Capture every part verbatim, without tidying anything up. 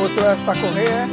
botou elas pra correr, é?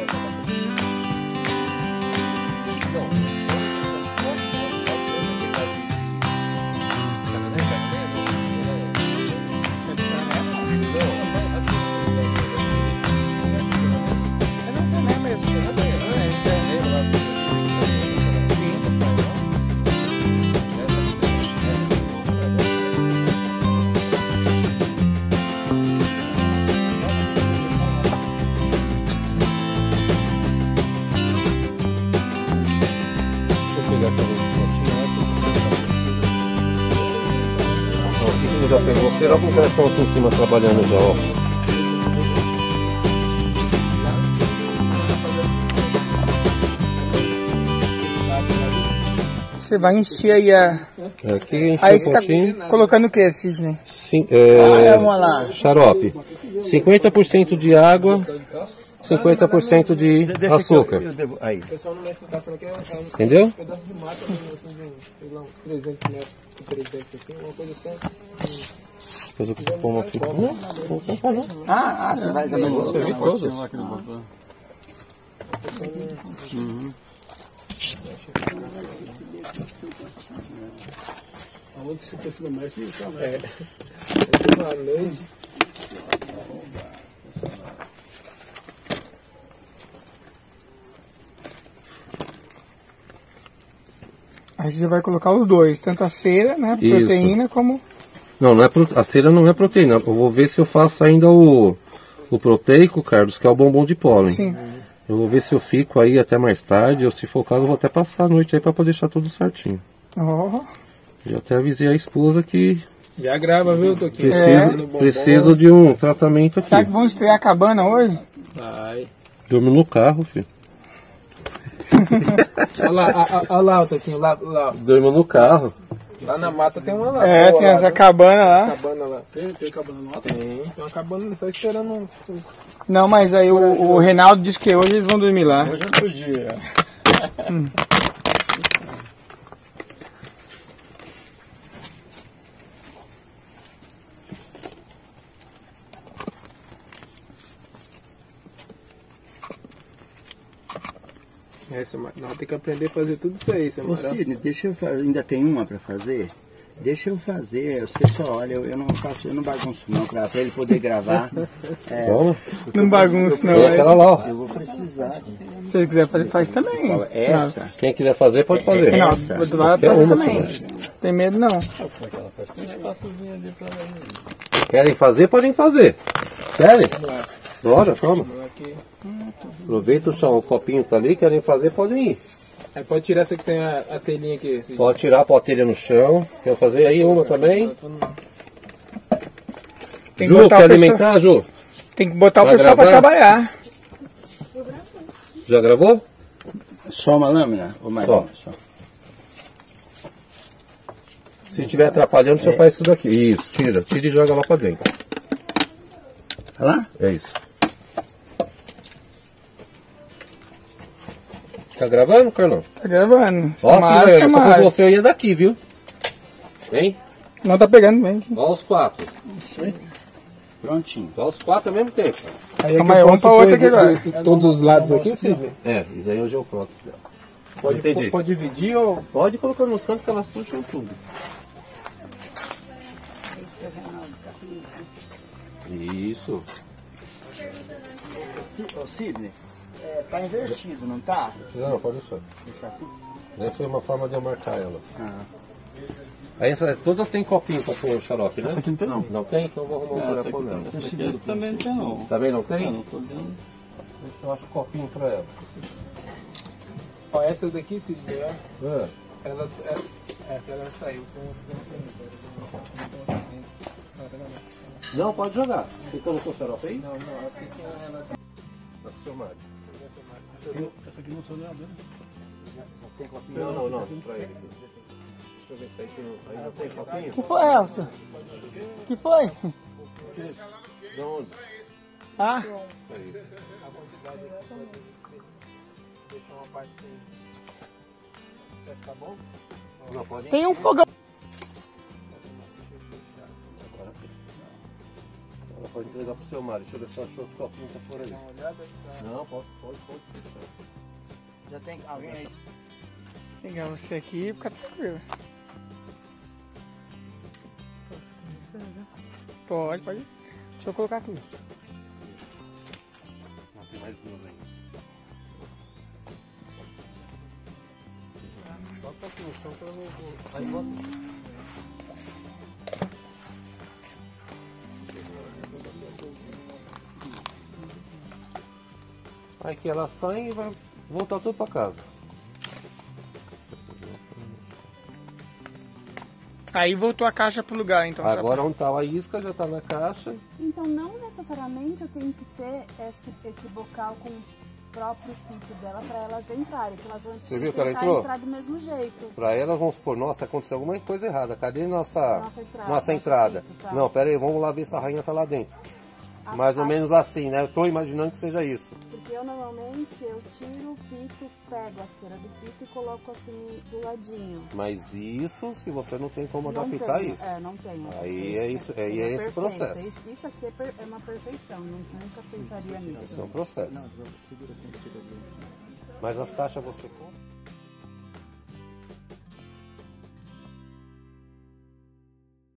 Já pegou, será que os caras estão aqui em cima trabalhando já, ó? Você vai encher aí a... Aqui enche Aí um você tá potinho. colocando o que, Sidney? Sim, é... xarope. cinquenta por cento de água, cinquenta por cento de açúcar. Aí. Entendeu? Depois eu preciso pôr uma fita. Não, não faz não. Ah, ah, você vai também. Você viu todos? Uhum. Aonde que você precisa mais que isso, né? É. É uma noite. Aí você vai colocar os dois, tanto a cera, né, Isso. proteína, como... Não, não é pro... a cera não é proteína. Eu vou ver se eu faço ainda o, o proteico, Carlos, que é o bombom de pólen. Sim. Eu vou ver se eu fico aí até mais tarde, ou se for o caso, eu vou até passar a noite aí pra poder deixar tudo certinho. Ó. Já até avisei a esposa que Já grava, viu, Toquinho? preciso, É. preciso de um tratamento Será que aqui. vão estrear a cabana hoje? Vai. Dormo no carro, filho. Olha lá, olha lá, Toquinho, lá, lá. Durmo no carro. Lá na mata tem uma lá. É, boa tem lá, essa viu? cabana lá. Cabana lá. Tem, tem cabana lá? Tem. Tem uma cabana só esperando um... Não, mas aí o, o Reinaldo disse que hoje eles vão dormir lá. Hoje é outro dia. Hum. É, seu Mar- nós tem que aprender a fazer tudo isso aí, seu Ô Amaral. Sidney, deixa eu fazer, ainda tem uma pra fazer? Deixa eu fazer, você só olha, eu, eu não faço, eu não bagunço não, pra, pra ele poder gravar. É, Toma. Não bagunça não. Tem aquela é- lá, ó. eu vou precisar de... Se ele quiser fazer, faz também. Qual é? Essa? Quem quiser fazer, pode fazer. Não, Essa. do lado Qualquer fazer uma, também. senhor. Tem medo não. Querem fazer, podem fazer. Querem? Bora, toma. Aproveita o chão, o copinho tá ali, querem fazer, podem ir. Aí pode tirar essa que tem a, a telinha aqui. esse- Pode tirar a potelha no chão. Quer fazer aí uma também? Tem que Ju, botar quer o pessoal, alimentar, Ju? tem que botar o Vai pessoal pra gravar? trabalhar. Já gravou? Só uma lâmina? Ou mais Só. uma? Só. Se estiver atrapalhando, você faz isso daqui. Isso, tira. Tira e joga lá pra dentro. Olha lá? É isso. Tá gravando, Carlão? Tá gravando. Ó, Filmar, filho, se filmar. fosse você, eu ia daqui, viu? Vem. Não tá pegando bem aqui. Ó os quatro. Prontinho. Ó os quatro ao mesmo tempo. Aí Calma aí, vamos pra outra aqui agora. de todos os lados aqui, Sidney? É, isso aí hoje é o próximo dela. Pode, Entendi. pode dividir ou... Pode colocar nos cantos que elas puxam tudo. Isso. Ô Sidney, é, tá invertido, não tá? Não, pode deixar. Deixa assim? Essa foi uma forma de eu marcar elas. Ah. Aí essa, todas têm copinho pra pôr o xarope, né? Essa aqui não tem, não. Não tem? Então eu vou arrumar um lugar pra pôr nela. Esse também não tem, não. Também não tem? Não tô vendo. Eu acho copinho pra ela. Ó, essas daqui, Sidney, ó. Ah, Elas... É, é, ela saiu com os... não, pode jogar. Você colocou o xarope aí? Não, não, ela tem que... Ela... Tá filmado. Essa aqui não sou nem abrindo. Tem copinho? Não, não, não. Pra ele. Deixa eu ver se aí tem. Aí não tem copinho? que foi, Elcio? que foi? De onde? Ah, Aí. A quantidade pode deixar uma parte sem... Vai ficar bom? Não, pode ir. tem um fogão. Ela pode entregar pro seu Mário. Deixa eu ver se eu achou os copinhos pra fora aí. Dá uma olhada aí. Tá. Não, pode, pode, pode. Já tem alguém aí? Vou pegar você aqui e ficar tranquilo. Posso começar, né? Pode, pode. Deixa eu colocar aqui. Não, tem mais duas aí. Bota aqui no chão que eu não vou. Aí bota. Aí que ela sai e vai voltar tudo pra casa. Aí voltou a caixa pro lugar, então. Agora onde tá a isca já tá na caixa. Então não necessariamente eu tenho que ter esse, esse bocal com o próprio pito dela para elas entrarem, que elas vão Você viu que ela entrou? entrar do mesmo jeito. Pra elas vamos supor, nossa, aconteceu alguma coisa errada. Cadê nossa, Nossa entrada. nossa entrada? Pito, tá. Não, pera aí, vamos lá ver se a rainha tá lá dentro. A- Mais ou a- menos assim, né? Eu tô imaginando que seja isso. Porque eu normalmente eu tiro o pito, pego a cera do pito e coloco assim do ladinho. Mas isso, se você não tem como Não adaptar tenho, isso. É, não tenho. essa Aí é isso, aí Seria é esse perfeito. processo. Isso, isso aqui é, per- é uma perfeição, nu- nunca pensaria nisso. Esse é um processo. Segura assim que eu tiro. Mas as taxas você compra?